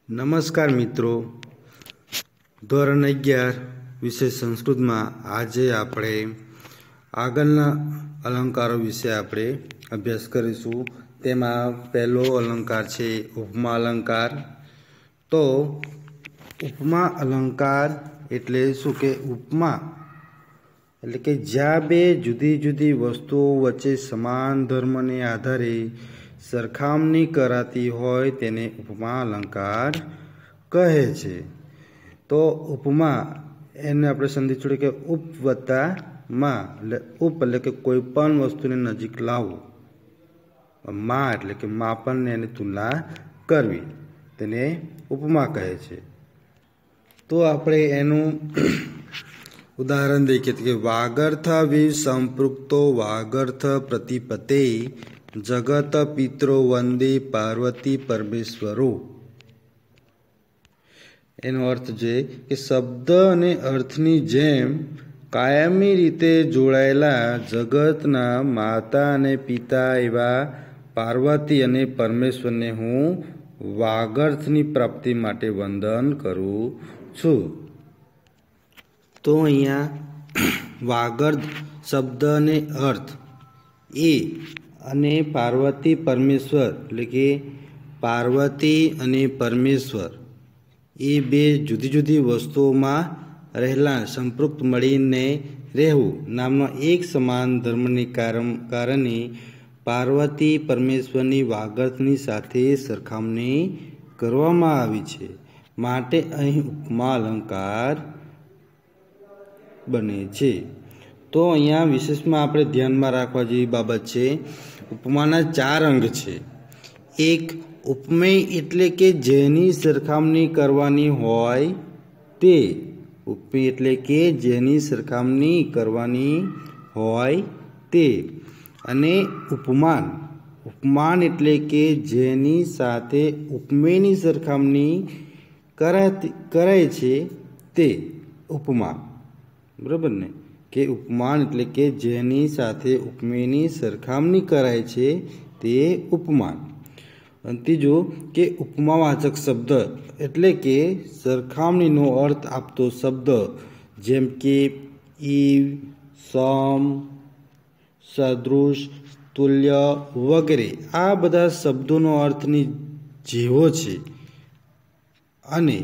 नमस्कार मित्रों, ધોરણ 11 વિષય સંસ્કૃતમાં આજે આપણે આગળના અલંકારો વિશે આપણે અભ્યાસ કરીશું। તેમાં પહેલો અલંકાર છે ઉપમા અલંકાર। તો ઉપમા અલંકાર એટલે શું કે ઉપમા એટલે કે જ્યાં બે જુદી જુદી વસ્તુઓ વચ્ચે સમાન ધર્મને આધારે સરખામણી કરાતી હોય તેને ઉપમા અલંકાર કહે છે। તો ઉપમા એને આપણે સંધિ જોડે કે ઉપ વત્તા માં, એટલે ઉપ એટલે કે કોઈ પણ વસ્તુને નજીક લાવવું, માં એટલે કે માપનને એની તુલના કરવી, તેને ઉપમા કહે છે। તો આપણે એનું ઉદાહરણ देखिए कि वागर्थ विव संपृक्तो वागर्थ प्रतिपते जगत पितरो वंदे पार्वती परमेश्वरो। એનો અર્થ છે કે શબ્દ અને અર્થની જેમ કાયમી રીતે જોડાયેલા જગતના માતા અને પિતા એવા પાર્વતી અને પરમેશ્વરને હું વાગર્થની પ્રાપ્તિ માટે વંદન કરું છું। તો અહીંયા વાગર્થ શબ્દ અને અર્થ એ અને પાર્વતી પરમેશ્વર એટલે કે પાર્વતી અને પરમેશ્વર એ બે જુદી જુદી વસ્તુઓમાં રહેલા સંપૃક્ત મળીને રહેવું નામનો એક સમાન ધર્મને કારણે પાર્વતી પરમેશ્વરની વાગર્થની સાથે સરખામણી કરવામાં આવી છે, માટે અહીં ઉપમા અલંકાર બને છે। તો અહીંયા વિશેષમાં આપણે ધ્યાનમાં રાખવા જેવી બાબત છે, ઉપમાના 4 અંગ છે। એક, ઉપમેય એટલે કે જેની સરખામણી કરવાની હોય તે, ઉપમેય એટલે કે જેની સરખામણી કરવાની હોય તે, અને ઉપમાન, ઉપમાન એટલે કે જેની સાથે ઉપમેયની સરખામણી કરાય છે તે ઉપમા, બરાબર ને, કે ઉપમાન એટલે કે જેની સાથે ઉપમેયની સરખામણી કરાય છે તે ઉપમાન। અને ત્રીજો કે ઉપમાવાચક શબ્દ એટલે કે સરખામણીનો અર્થ આપતો શબ્દ, જેમ કે ઈવ, સમ, સદૃશ, તુલ્ય વગેરે આ બધા શબ્દોનો અર્થની જેવો છે। અને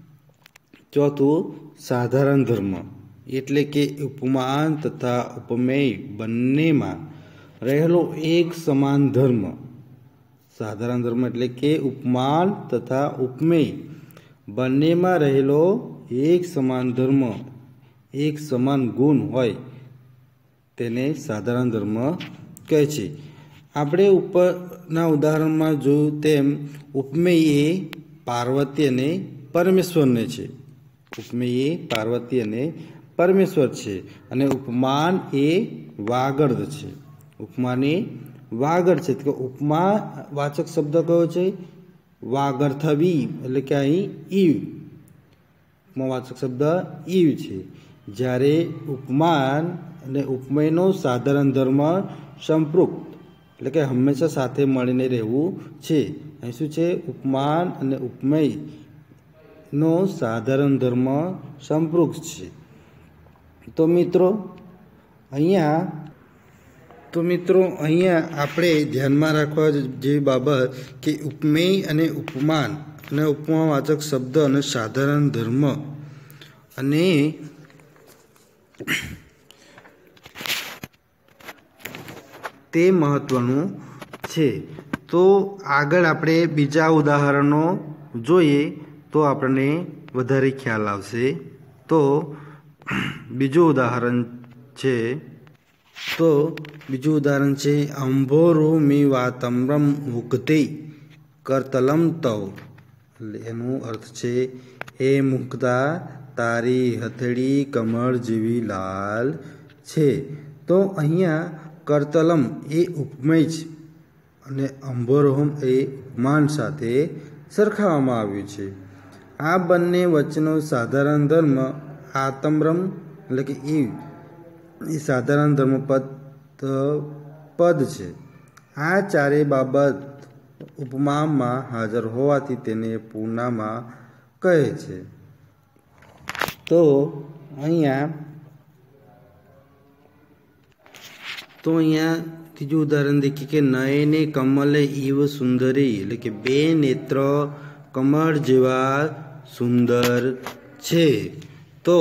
ચોથું સાધારણ ધર્મ એટલે કે ઉપમાન તથા ઉપમેય બંનેમાં રહેલો એક સમાન ધર્મ। સાધારણ ધર્મ એટલે કે ઉપમાન તથા ઉપમેય બંનેમાં રહેલો એક સમાન ધર્મ, એક સમાન ગુણ હોય તેને સાધારણ ધર્મ કહે છે। આપણે ઉપરના ઉદાહરણમાં જોયું તેમ ઉપમેય એ પાર્વતી અને પરમેશ્વરને છે, ઉપમેય એ પાર્વતી અને પરમેશ્વર છે, અને ઉપમાન એ વાગર્થ છે, ઉપમાન એ વાગર્થ છે। તો ઉપમા વાચક શબ્દ કયો છે? વાગર્થવી, એટલે કે અહીં ઈવ, ઉપમાવાચક શબ્દ ઈવ છે। જ્યારે ઉપમાન અને ઉપમેયનો સાધારણ ધર્મ સંપૃક્ત એટલે કે હંમેશા સાથે મળીને રહેવું છે। અહીં શું છે? ઉપમાન અને ઉપમેયનો સાધારણ ધર્મ સંપૃક્ત છે। તો મિત્રો અહીંયા આપણે ધ્યાનમાં રાખવા જેવી બાબત કે ઉપમેય અને ઉપમાન અને ઉપમાવાચક શબ્દ અને સાધારણ ધર્મ અને તે મહત્વનું છે। તો આગળ આપણે બીજા ઉદાહરણો જોઈએ તો આપણને વધારે ખ્યાલ આવશે। તો બીજું ઉદાહરણ છે અંભોરુ મી વાતમ્રમ મુક્તિ કરતલમ તવ, એટલે એનો અર્થ છે હે મુક્તા તારી હથેળી કમળ જેવી લાલ છે। તો અહીંયા કરતલમ એ ઉપમેય છે અને અંભોરહમ એ ઉપમાન સાથે સરખાવવામાં આવ્યું છે। આ બંને વચ્ચેનો સાધારણ ધર્મ આતમ્રમ એટલે કે ઈવ એ સાધારણ ધર્મ પદ છે। આ ચારેય બાબત ઉપમામાં હાજર હોવાથી તેને પૂર્ણામાં કહે છે. તો અહીંયા ત્રીજું ઉદાહરણ દેખીએ કે નયને કમલે ઇવ સુંદરી, એટલે કે બે નેત્ર કમળ જેવા સુંદર છે. તો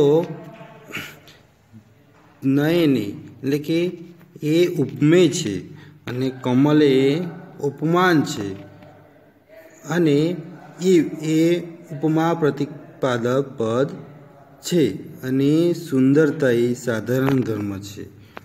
નયને એટલે કે એ ઉપમેય છે અને કમલ એ ઉપમાન છે અને ઇવ એ ઉપમા પ્રતિપાદક પદ છે અને સુંદરતા એ સાધારણ ધર્મ છે.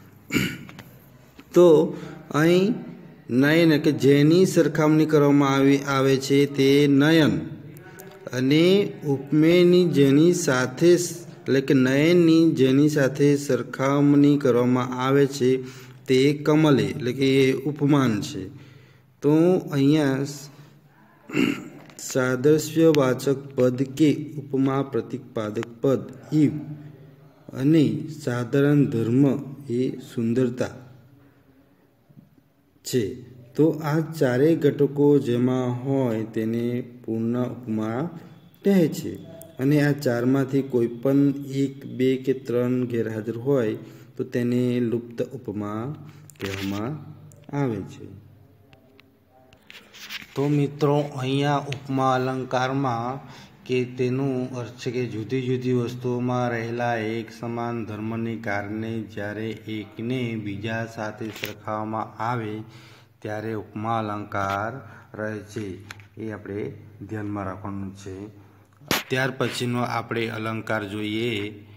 તો અહીં નયન કે જેની સરખામણી કરવામાં આવે છે તે નયન અને ઉપમેયની જેની સાથે એટલે કે નયનની જેની સાથે સરખામણી કરવામાં આવે છે તે કમલે એટલે કે એ ઉપમાન છે. તો અહીંયા સાદૃશ્યવાચક પદ કે ઉપમા પ્રતિપાદક પદ ઇવ અને સાધારણ ધર્મ એ સુંદરતા છે. તો આ ચારેય ઘટકો જેમાં હોય તેને પૂર્ણ ઉપમા કહે છે અને આ ચારમાંથી કોઈ પણ 1, 2 કે 3 ગેરહાજર હોય તો તેને લુપ્ત ઉપમા કહેવામાં આવે છે. તો મિત્રો અહીંયા ઉપમા અલંકારમાં કે તેનું અર્થ છે કે જુદી જુદી વસ્તુઓમાં રહેલા એક સમાન ધર્મને કારણે જ્યારે એકને બીજા સાથે સરખાવવામાં આવે ત્યારે ઉપમા અલંકાર રહે છે. એ આપણે ધ્યાનમાં રાખવાનું છે. ત્યાર પછીનો આપણે અલંકાર જોઈએ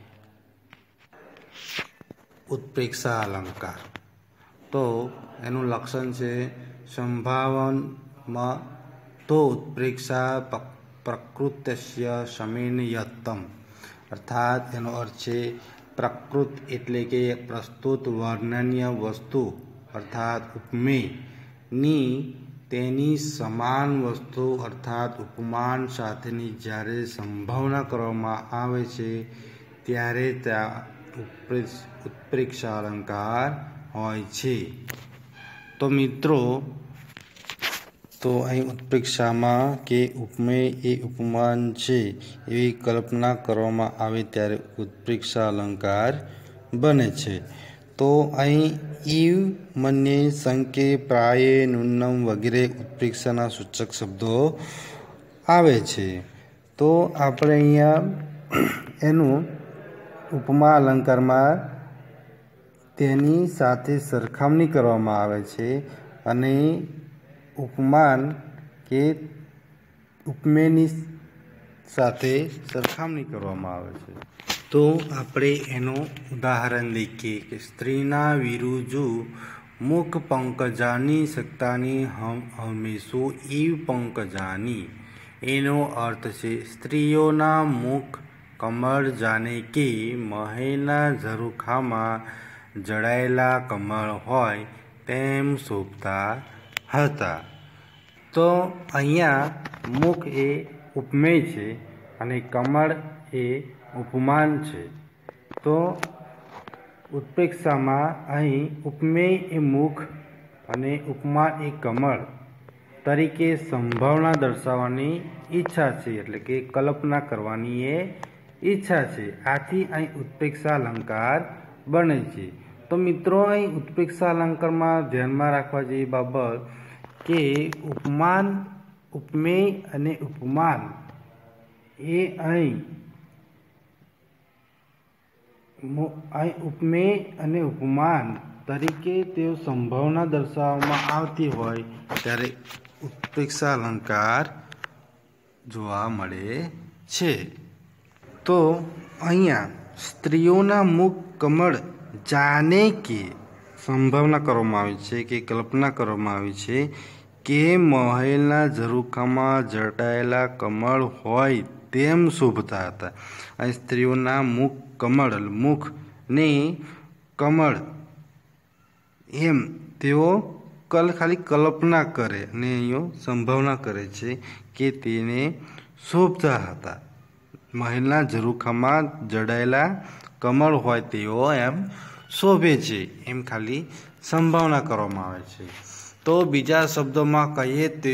ઉત્પ્રેક્ષા અલંકાર. તો એનું લક્ષણ છે સંભાવનમાં તો ઉત્પ્રેક્ષા પ્રકૃત્ય સમેનયત્તમ, અર્થાત એનો અર્થ છે પ્રકૃત એટલે કે પ્રસ્તુત વર્ણનીય વસ્તુ અર્થાત ઉપમેયની તેની સમાન વસ્તુ અર્થાત ઉપમાન સાથેની જ્યારે સંભાવના કરવામાં આવે છે ત્યારે ત્યાં ઉત્પ્રેક્ષા અલંકાર હોય છે. તો મિત્રો તો અહીં ઉત્પ્રેક્ષામાં કે ઉપમેય એ ઉપમાન છે એવી કલ્પના કરવામાં આવે ત્યારે ઉત્પ્રેક્ષા અલંકાર બને છે. તો અહીં ઇવ, મન્યે, શંકે, પ્રાયે, નુન્નમ વગેરે ઉત્પ્રેક્ષાના સૂચક શબ્દો આવે છે. તો આપણે અહીંયા એનું ઉપમા અલંકારમાં તેની સાથે સરખામણી કરવામાં આવે છે અને ઉપમાન કે ઉપમેયની સાથે સરખામણી કરવામાં આવે છે. તો આપણે એનું ઉદાહરણ લખીએ કે સ્ત્રીના વિરુજુ મુખ પંકજાની સત્તાની હમેશો ઇવ પંકજાની. એનો અર્થ છે સ્ત્રીઓના મુખ કમળ જાણે કે મહેલના ઝરૂખામાં જડાયેલા કમળ હોય તેમ શોભતા હતા. તો અહીંયા મુખ એ ઉપમેય છે અને કમળ એ ઉપમાન છે. તો ઉત્પ્રેક્ષામાં અહીં ઉપમેય એ મુખ અને ઉપમાન એ કમળ તરીકે સંભાવના દર્શાવવાની ઈચ્છા છે, એટલે કે કલ્પના કરવાની એ ઈચ્છા છે. આથી અહીં ઉત્પ્રેક્ષા અલંકાર બને છે. તો મિત્રો અહીં ઉત્પ્રેક્ષા અલંકારમાં ધ્યાનમાં રાખવા જેવી બાબત કે ઉપમાન, ઉપમેય અને ઉપમાન એ અહીં ઉપમેય અને ઉપમાન તરીકે તેઓ સંભાવના દર્શાવવામાં આવતી હોય ત્યારે ઉત્પ્રેક્ષા અલંકાર જોવા મળે છે. તો અહીંયા સ્ત્રીઓના મુખ કમળ જાણે કે સંભાવના કરવામાં આવી છે કે કલ્પના કરવામાં આવી છે કે મહેલના ઝરૂખામાં જડાયેલા કમળ હોય તેમ શોભતા હતા. અહીં સ્ત્રીઓના મુખ કમળ, મુખ ને કમળ એમ તેઓ ખાલી કલ્પના કરે અને અહીંયા સંભાવના કરે છે કે તેને શોભતા હતા. મહેલના ઝરૂખામાં જડાયેલા કમળ હોય તેઓ એમ શોભે છે એમ ખાલી સંભાવના કરવામાં આવે છે. तो बीजा शब्दों में कहीए तो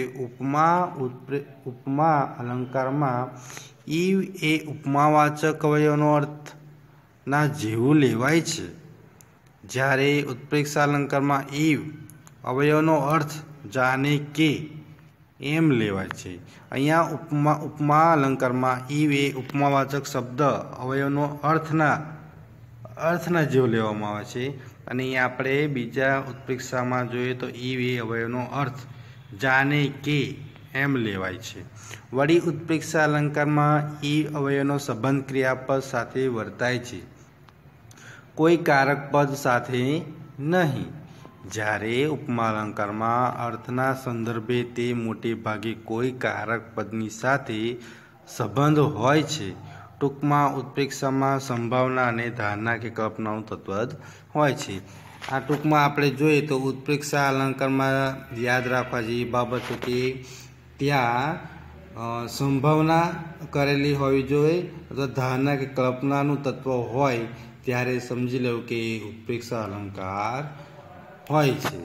उपमा अलंकार में ईव ए उपमावाचक अवयवनो अर्थ ना जेवुं लेवाय छे, ज्यारे उत्प्रेक्षा अलंकार में ईव अवयवनो अर्थ जाने के एम लेवाय छे। अहींया उपमा अलंकार में ईव ए उपमावाचक शब्द अवयवनो अर्थना जेवो लेवामां आवे छे अने आपणे बीजा उत्प्रेक्षामां जोईए तो ईव ए अवयवनो अर्थ जाने के एम लेवाय छे। वળી उत्प्रेक्षा अलंकार में ईव अवयवनो संबंध क्रियापद साथे वर्ताय छे, कोई कारक पद साथे नहीं। ज्यारे उपमा अलंकार में अर्थना संदर्भे ते मोटे भागे कोई कारक पदनी साथे संबंध होय छे। टूंकमां उत्प्रेक्षामां संभावना अने धारणा के कल्पनानुं तत्व होय छे। आ टूंकमां आपणे जोईए तो उत्प्रेक्षा अलंकार में याद राखवा जेवी बाबत के त्यां संभावना करेली होवी जोईए, अथवा धारणा के कल्पनानुं तत्व होय त्यारे समजी लेवुं के उत्प्रेक्षा अलंकार होय छे।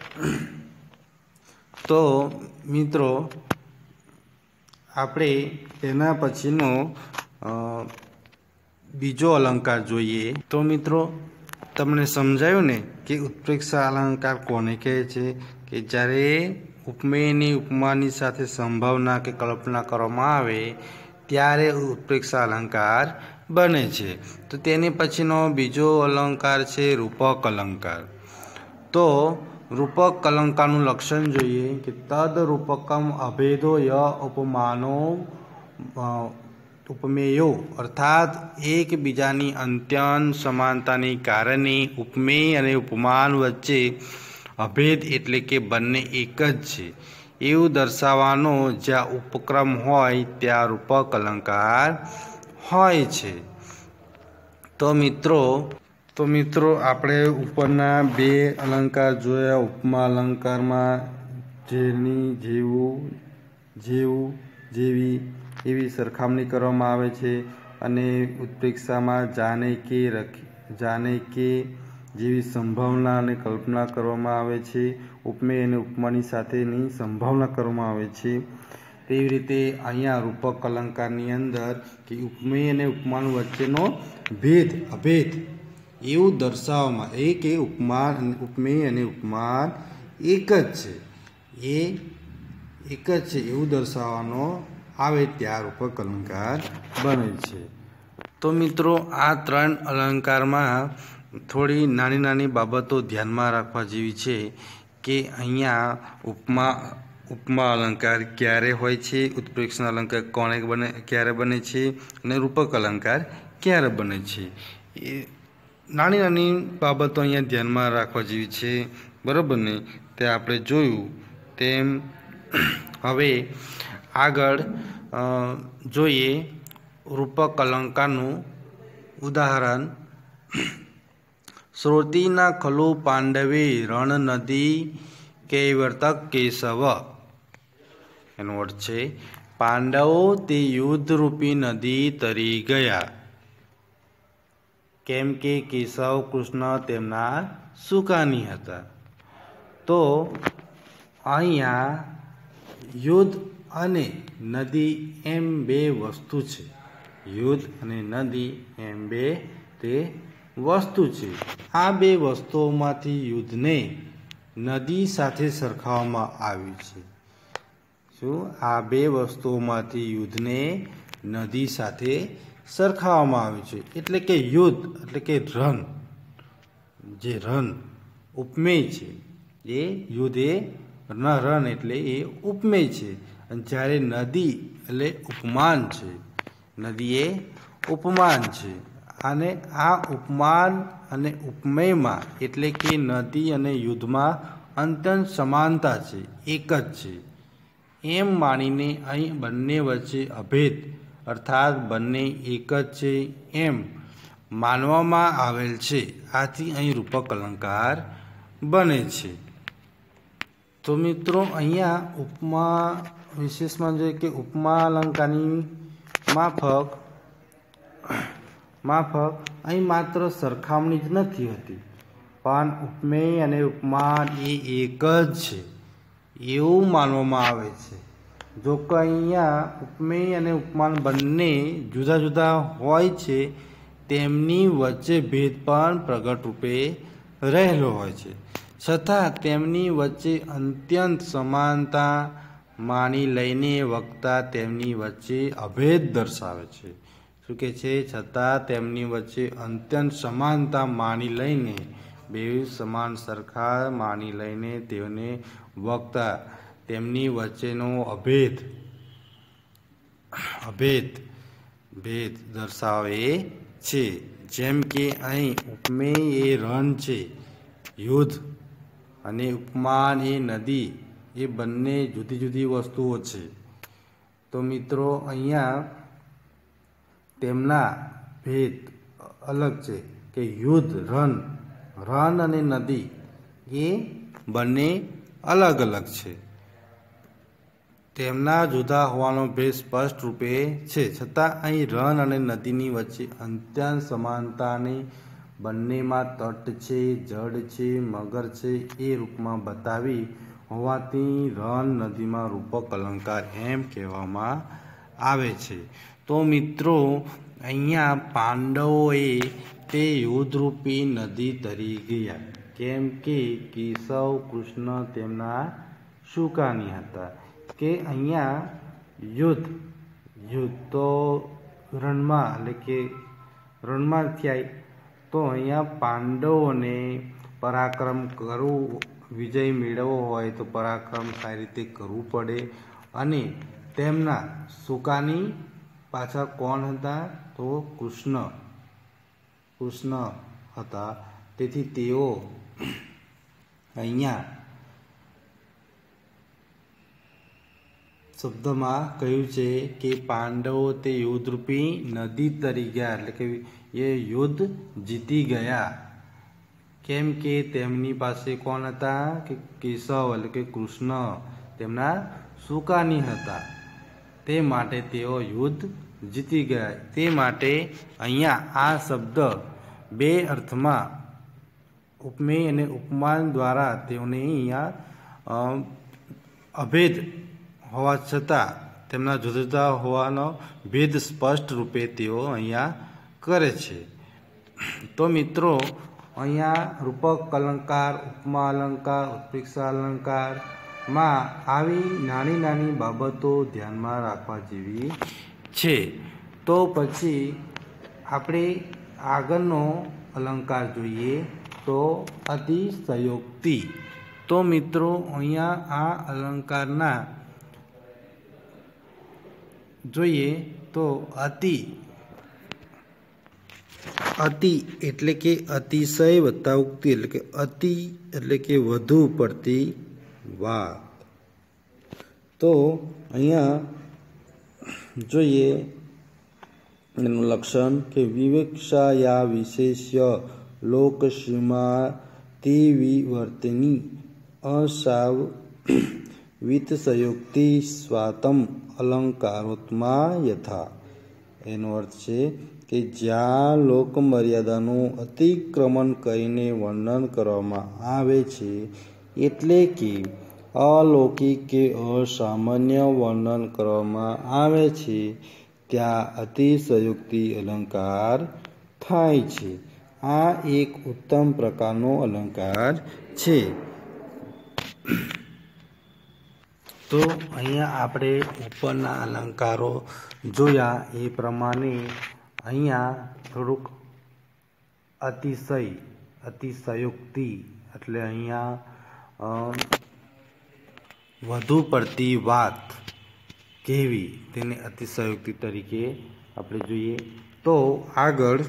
तो मित्रों आपणे तेना पछीनो बीजो अलंकार जोईए। तो मित्रों तमने समजायुं ने कि उत्प्रेक्षा अलंकार कोने कहे छे कि ज्यारे उपमेय ने उपमानी साथे संभावना के कल्पना करवामां आवे त्यारे उत्प्रेक्षा अलंकार बने छे। तो तेनी पछीनो बीजो अलंकार छे रूपक अलंकार। तो रूपक अलंकारनुं लक्षण जोईए कि तद रूपकम अभेदो य उपमानो उपमेयो, अर्थात एक बीजानी अंत्यंत समानतानी कारणे उपमेय अने उपमान वच्चे अभेद एटले के बंने एक ज छे एवुं दर्शाववानो ज्यां उपक्रम होय त्यां रूपक अलंकार होय छे। तो मित्रों आपणे उपरना बे अलंकार जोया। उपमा अलंकार में जेनी जेवुं जेवुं जेवी एवी सरखामणी करवामां आवे छे अने उत्प्रेक्षा में जाने के जेवी संभावना अने कल्पना करवामां आवे छे। उपमेय अने उपमानी साथेनी संभावना करवामां आवे छे। तेवी रीते अहींया रूपक अलंकारनी अंदर कि उपमेय अने उपमान वच्चेनो भेद अभेद एवुं दर्शाववामां ए के उपमेय अने उपमान एक ज छे, ए एक ज छे एवुं दर्शाववानो आवे त्यां रूपक अलंकार बने छे। तो मित्रों आ त्रण अलंकार में थोड़ी नानी नानी बाबतों ध्यान में राखवा जेवी छे कि अहींया उपमा अलंकार क्यारे होय छे, उत्प्रेक्षा अलंकार कोने बने क्यारे बने छे अने रूपक अलंकार क्यारे बने छे। नानी नानी बाबतों अहींया ध्यान में राखवा जेवी छे, बराबर ने ते आपणे जोयुं तेम हवे आगळ जोईए रूपक अलंकारनुं उदाहरण। श्रोतीना खलु पांडवे रण नदी कैवर्तक केशव, एनो अर्थ छे पांडवो ते युद्ध रूपी नदी तरी गया केम के केशव कृष्ण तेमना सुकानी हता। तो अहींया युद्ध अने नदी एम बे वस्तु छे, युद्ध अने नदी एम बे ते वस्तु छे। आ बे वस्तुओमांथी युद्धने नदी साथे सरखाववामां आव्युं छे। शुं आ बे वस्तुओमांथी युद्धने नदी साथे सरखाववामां आव्युं छे। एटले के युद्ध एटले के रण, जे रण उपमेय छे ए युद्ध ए रण एटले ए उपमेय छे अने ज्यारे नदी एटले उपमान छे, नदी ए उपमान छे। अने आ उपमान अने उपमेय में एटले के नदी अने युद्ध में अंत्यंत समानता छे, एक ज छे एम मानीने अहीं बंने वच्चे अभेद अर्थात बंने एक ज छे एम मानवामां आवेल छे। आथी अहीं रूपक अलंकार बने छे। तो मित्रों अहींया उपमा विशेष में जोईए कि उपमा अलंकारनी माफक अहीं मात्र सरखामणी ज नथी होती पण उपमेय अने उपमान ए एक ज छे। એવું માનવામાં આવે છે। જો કે અહીંયા ઉપમેય અને ઉપમાન બંને જુદા જુદા હોય છે, તેમની વચ્ચે ભેદ પણ પ્રગટ રૂપે રહેલો હોય છે, છતાં તેમની વચ્ચે અત્યંત સમાનતા માની લઈને વક્તા તેમની વચ્ચે અભેદ દર્શાવે છે। શું કહે છે? છતાં તેમની વચ્ચે અત્યંત સમાનતા માની લઈને, બે સમાન સરખા માની લઈને તેઓને વક્તા તેમની વચ્ચેનો ભેદ દર્શાવે છે। જેમ કે અહીં ઉપમેય એ રણ છે, યુદ્ધ, અને ઉપમાન એ નદી, એ બંને જુદી જુદી વસ્તુઓ છે। તો મિત્રો અહીંયા તેમના ભેદ અલગ છે કે યુદ્ધ, રણ અને નદી એ બંને અલગ અલગ છે, તેમના જુદા હોવાનો ભેદ સ્પષ્ટ રૂપે છે, છતાં અહીં રણ અને નદીની વચ્ચે અત્યંત સમાનતાને બંનેમાં તટ છે, જળ છે, મગર છે એ રૂપમાં બતાવી હોવાથી રણ નદીમાં રૂપક અલંકાર એમ કહેવામાં આવે છે। તો મિત્રો અહીંયા પાંડવોએ તે યુદ્ધરૂપી નદી તરી ગયા, કેમ કે કેશવ કૃષ્ણ તેમના સુકાની હતા। કે અહીંયા યુદ્ધ તો રણમાં, એટલે કે રણમાં થાય, તો અહીંયા પાંડવોને પરાક્રમ કરવું, વિજય મેળવવો હોય તો પરાક્રમ સારી રીતે કરવું પડે, અને તેમના સુકાની પાછળ કોણ હતા? તો કૃષ્ણ હતા। તેથી તેઓ અહીંયા શબ્દમાં કહ્યું છે કે પાંડવો તે યુદ્ધરૂપી નદી તરી ગયા, એટલે કે એ યુદ્ધ જીતી ગયા, કેમ કે તેમની પાસે કોણ હતા? કે કેશવ એટલે કે કૃષ્ણ તેમના સુકાની હતા, તે માટે તેઓ યુદ્ધ જીતી ગયા। તે માટે અહીંયા આ શબ્દ બે અર્થમાં ઉપમેય અને ઉપમાન દ્વારા તેઓને અહીંયા અભેદ હોવા છતાં તેમના જુદા જુદા હોવાનો ભેદ સ્પષ્ટ રૂપે તેઓ અહીંયા કરે છે। તો મિત્રો અહીંયા રૂપક અલંકાર, ઉપમા અલંકાર, ઉત્પ્રેક્ષા અલંકારમાં આવી નાની નાની બાબતો ધ્યાનમાં રાખવા જેવી છે। તો પછી આપણે આગળનો અલંકાર જોઈએ, તો અતિશયોક્તિ। તો મિત્રો અહીંયા આ અલંકારના જોઈએ તો અતિ એટલે કે અતિશય વત્તા ઉક્તિ, એટલે કે અતિ એટલે કે વધુ પડતી વાત। તો અહીંયા જોઈએ એનું લક્ષણ કે વિવેક્ષાયા વિશેષ્ય લોકસીમાતિ વિવર્તની અસાવિતસયોક્તિ સ્વાતમ અલંકારોત્મા યથા। એનો અર્થ છે કે જ્યાં લોકમર્યાદાનું અતિક્રમણ કરીને વર્ણન કરવામાં આવે છે, એટલે કે અલૌકિક કે અસામાન્ય વર્ણન કરવામાં આવે છે, ત્યાં અતિશયોક્તિ અલંકાર થાય છે। આ એક ઉત્તમ પ્રકારનો અલંકાર છે। તો અહીંયા આપણે ઉપરના અલંકારો જોયા એ પ્રમાણે અહીંયા થોડુંક અતિશયોક્તિ એટલે અહીંયા વધુ પડતી વાત કહેવી, તેને અતિશયોક્તિ તરીકે આપણે જોઈએ। તો આગળ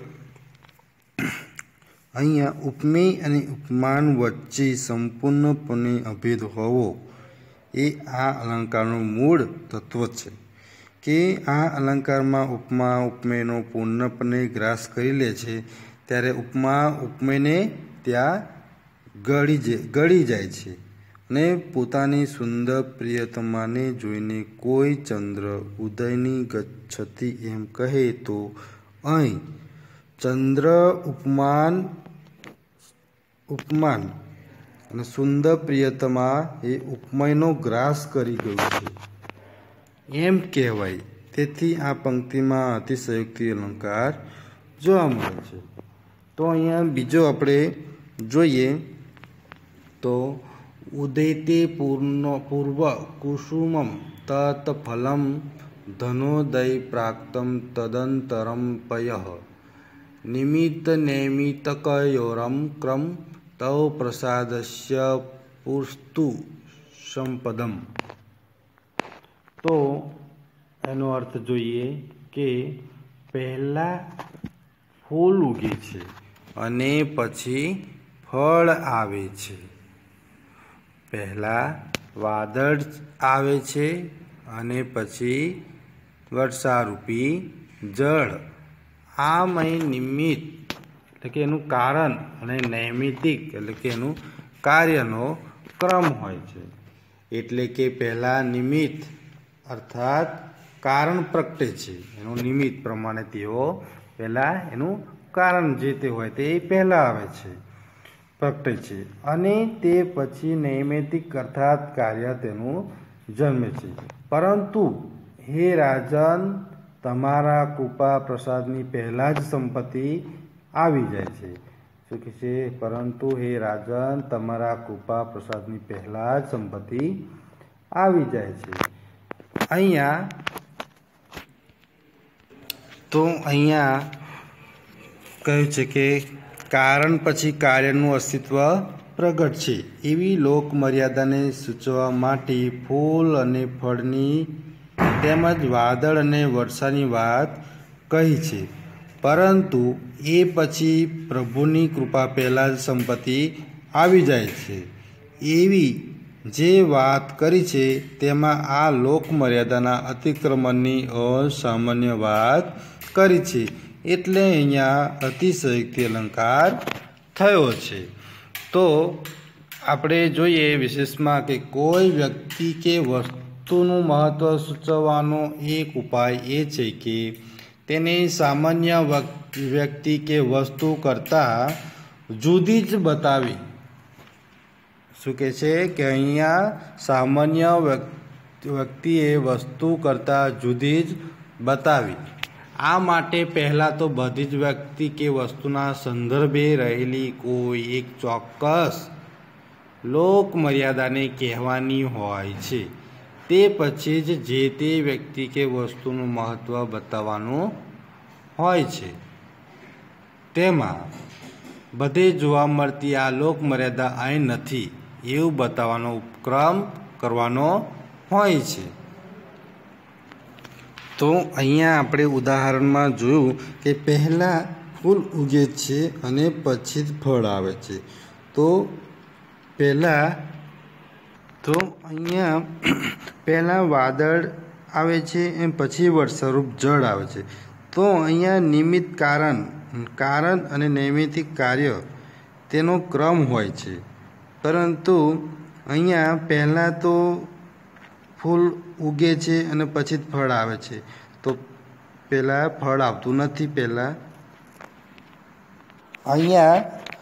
અહીંયા ઉપમેય અને ઉપમાન વચ્ચે સંપૂર્ણપણે અભેદ હોવો એ આ અલંકારનું મૂળ તત્વ છે, કે આ અલંકારમાં ઉપમા ઉપમેયનો પૂર્ણપણે ગ્રાસ કરી લે છે, ત્યારે ઉપમા ઉપમેયને ત્યાં ગળી જાય છે, અને પોતાની સુંદર પ્રિયતમાને જોઈને કોઈ ચંદ્ર ઉદયની ગચ્છતિ એમ કહે તો અહીં ચંદ્ર ઉપમાન અને સુંદર પ્રિયતમા એ ઉપમેયનો ગ્રાસ કરી ગયું છે એમ કહેવાય. તેથી આ પંક્તિમાં અતિશયોક્તિ અલંકાર જોવા મળે છે. તો અહીંયા બીજો આપણે જોઈએ તો ઉદયતે પૂર્વ કુસુમમ તત ફલમ ધનોદય પ્રાપ્તમ તદંતરમ પયઃ નિમિત્ત નૈમિત્તકયોરમ ક્રમ તવ પ્રસાદસ્ય પુસ્તુ સંપદમ. તો એનો અર્થ જોઈએ કે પહેલાં ફૂલ ઉગે છે અને પછી ફળ આવે છે. પહેલાં વાદળ આવે છે અને પછી વર્ષારૂપી જળ. આમય નિમિત્ત એટલે કે એનું કારણ અને નૈમિતિક એટલે કે એનું કાર્યનો ક્રમ હોય છે. એટલે કે પહેલાં નિમિત્ત અર્થાત કારણ પ્રગટે છે, એનું નિમિત્ત પ્રમાણે તેઓ પહેલાં એનું કારણ જે તે હોય તે પહેલાં આવે છે, પ્રગટે છે, અને તે પછી નૈમિતિક અર્થાત કાર્ય તેનું જન્મે છે. પરંતુ હે રાજન, તમારા કૃપા પ્રસાદની પહેલાં જ સંપત્તિ આવી જાય છે. શું કહે છે? પરંતુ હે રાજન, તમારા કૃપા પ્રસાદની પહેલાં જ સંપત્તિ આવી જાય છે. અહીંયા કહ્યું છે કે કારણ પછી કાર્યનું અસ્તિત્વ પ્રગટ છે એવી લોક મર્યાદાને સૂચવવા માટે ફૂલ અને ફળની તેમજ વાદળ અને વર્ષાની વાત કહી છે. પરંતુ એ પછી પ્રભુની કૃપા પહેલાં જ સંપત્તિ આવી જાય છે એવી જે વાત કરી છે તેમાં આ લોક મર્યાદાના અતિક્રમણની અસામાન્ય વાત કરી છે. એટલે અહીંયા અતિશયોક્તિ અલંકાર થયો છે. તો આપણે જોઈએ વિશેષમાં કે કોઈ વ્યક્તિ કે વસ્તુનું મહત્ત્વ સૂચવવાનો એક ઉપાય એ છે કે તેને સામાન્ય વ્યક્તિ કે વસ્તુ કરતાં જુદી જ બતાવી. શું કહે છે કે અહીંયા સામાન્ય વ્યક્તિએ વસ્તુ કરતાં જુદી જ બતાવી. આ માટે પહેલાં તો બધી જ વ્યક્તિ કે વસ્તુના સંદર્ભે રહેલી કોઈ એક ચોક્કસ લોક મર્યાદાને કહેવાની હોય છે. તે પછી જ જે તે વ્યક્તિ કે વસ્તુનું મહત્ત્વ બતાવવાનું હોય છે. તેમાં બધે જોવા મળતી આ લોક મર્યાદા અહીં નથી એવું બતાવવાનો ઉપક્રમ કરવાનો હોય છે. તો અહીંયા આપણે ઉદાહરણમાં જોયું કે પહેલાં ફૂલ ઉગે છે અને પછી જ ફળ આવે છે. તો અહીંયા પહેલાં વાદળ આવે છે અને પછી વર્ષારૂપ જળ આવે છે. તો અહીંયા નિમિત્ત કારણ અને નૈમિતિક કાર્ય તેનો ક્રમ હોય છે. પરંતુ અહીંયા પહેલાં તો ફૂલ ઉગે છે અને પછી જ ફળ આવે છે. તો પહેલાં ફળ આવતું નથી. પહેલાં અહીંયા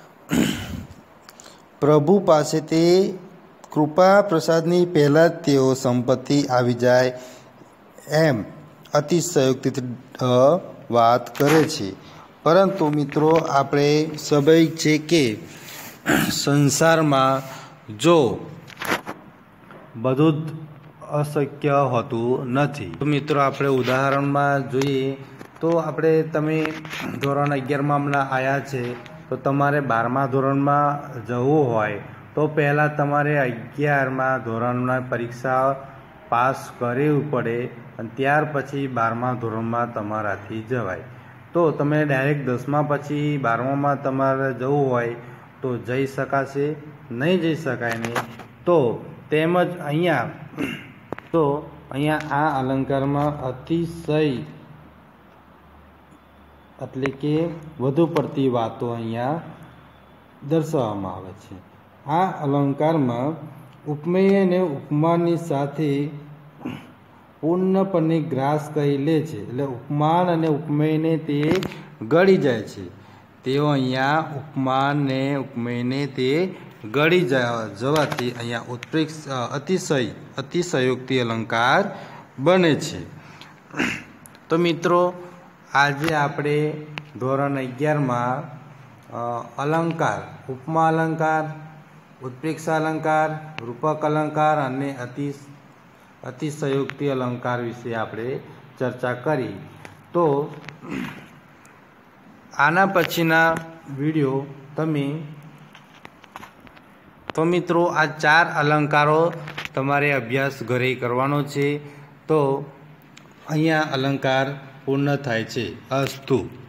પ્રભુ પાસે તે કૃપા પ્રસાદની પહેલાં જ તેઓ સંપત્તિ આવી જાય એમ અતિશયોક્તિથી વાત કરે છે. પરંતુ મિત્રો આપણે સ્વાભાવિક છે કે સંસારમાં જો બધું જ અશક્ય હોતું નથી. તો મિત્રો આપણે ઉદાહરણમાં જોઈએ તો તમે ધોરણ 11માં હમણાં આવ્યા છે તો તમારે 12મા ધોરણમાં જવું હોય તો પહેલાં તમારે 11મા ધોરણના પરીક્ષા પાસ કરવી પડે અને ત્યાર પછી 12મા ધોરણમાં તમારાથી જવાય. તો તમે ડાયરેક્ટ 10મા પછી 12મામાં તમારે જવું હોય તો જઈ શકાશે નહીં, જઈ શકાય નહીં. તો તેમજ અહીંયા આ અલંકારમાં અતિશય એટલે કે વધુ પડતી વાતો અહીંયા દર્શાવવામાં આવે છે. આ અલંકારમાં ઉપમેય અને ઉપમાનની સાથે પૂર્ણપણે ગ્રાસ કરી લે છે. એટલે ઉપમાન અને ઉપમેયને તે ગળી જાય છે. તેઓ અહીંયા ઉપમાન ને ઉપમેયને તે ગળી જવાથી અહીંયા ઉત્પ્રેક્ષ અતિશયોક્તિ અલંકાર બને છે। તો મિત્રો આજે આપણે ધોરણ 11માં અલંકાર, ઉપમા અલંકાર, ઉત્પ્રેક્ષ અલંકાર, રૂપક અલંકાર અને અતિશયોક્તિ અલંકાર વિશે આપણે ચર્ચા કરી। તો આના પછીના વિડીયો તો મિત્રો આ 4 અલંકારો તમારે અભ્યાસ ઘરે કરવાનો છે। તો અહીંયા અલંકાર પૂર્ણ થાય છે। અસ્તુ।